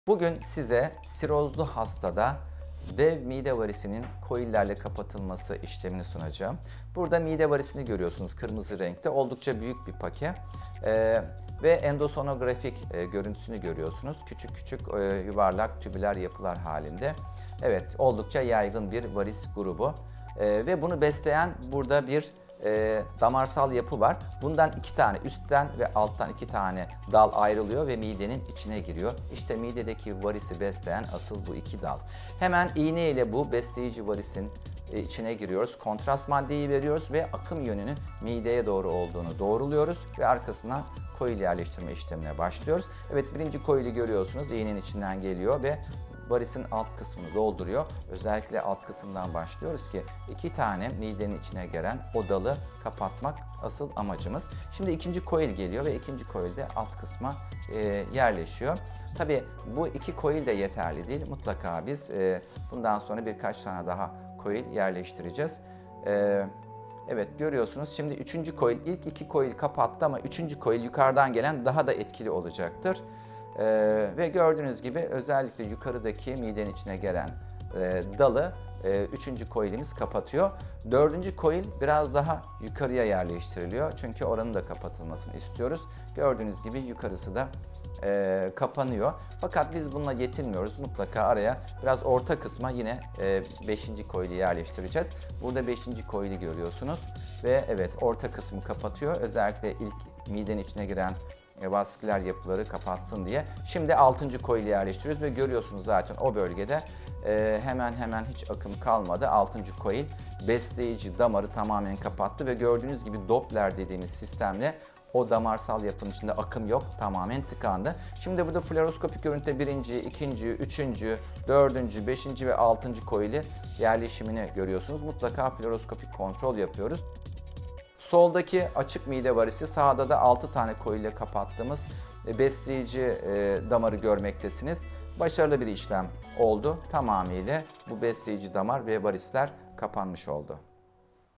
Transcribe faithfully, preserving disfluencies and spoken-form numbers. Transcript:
Bugün size sirozlu hastada dev mide varisinin koillerle kapatılması işlemini sunacağım. Burada mide varisini görüyorsunuz kırmızı renkte. Oldukça büyük bir pake. Ee, ve endosonografik e, görüntüsünü görüyorsunuz. Küçük küçük e, yuvarlak tübüler yapılar halinde. Evet, oldukça yaygın bir varis grubu. Ee, ve bunu besleyen burada bir e, damarsal yapı var. Bundan iki tane üstten ve alttan iki tane dal ayrılıyor ve midenin içine giriyor. İşte midedeki varisi besleyen asıl bu iki dal. Hemen iğne ile bu besleyici varisin e, içine giriyoruz. Kontrast maddeyi veriyoruz ve akım yönünün mideye doğru olduğunu doğruluyoruz ve arkasına koil yerleştirme işlemine başlıyoruz. Evet, birinci koili görüyorsunuz, iğnenin içinden geliyor ve varisin alt kısmını dolduruyor. Özellikle alt kısımdan başlıyoruz ki iki tane midenin içine giren o dalı kapatmak asıl amacımız. Şimdi ikinci koil geliyor ve ikinci koil de alt kısma e, yerleşiyor. Tabii bu iki koil de yeterli değil. Mutlaka biz e, bundan sonra birkaç tane daha koil yerleştireceğiz. E, Evet, görüyorsunuz şimdi üçüncü koil, ilk iki koil kapattı ama üçüncü koil yukarıdan gelen daha da etkili olacaktır. Ee, ve gördüğünüz gibi özellikle yukarıdaki midenin içine gelen e, dalı e, üçüncü koilimiz kapatıyor. Dördüncü koil biraz daha yukarıya yerleştiriliyor. Çünkü oranın da kapatılmasını istiyoruz. Gördüğünüz gibi yukarısı da e, kapanıyor. Fakat biz bununla yetinmiyoruz. Mutlaka araya biraz orta kısma yine e, beşinci koili yerleştireceğiz. Burada beşinci koili görüyorsunuz. Ve evet, orta kısmı kapatıyor. Özellikle ilk midenin içine giren vasküler yapıları kapatsın diye. Şimdi altıncı koili yerleştiriyoruz ve görüyorsunuz zaten o bölgede e, hemen hemen hiç akım kalmadı. altıncı koil besleyici damarı tamamen kapattı ve gördüğünüz gibi Doppler dediğimiz sistemle o damarsal yapının içinde akım yok, tamamen tıkandı. Şimdi burada fluoroskopik görüntüde birinci, ikinci, üçüncü, dördüncü, beşinci ve altıncı koili yerleşimini görüyorsunuz. Mutlaka fluoroskopik kontrol yapıyoruz. Soldaki açık mide varisi, sağda da altı tane koil ile kapattığımız besleyici damarı görmektesiniz. Başarılı bir işlem oldu. Tamamıyla bu besleyici damar ve varisler kapanmış oldu.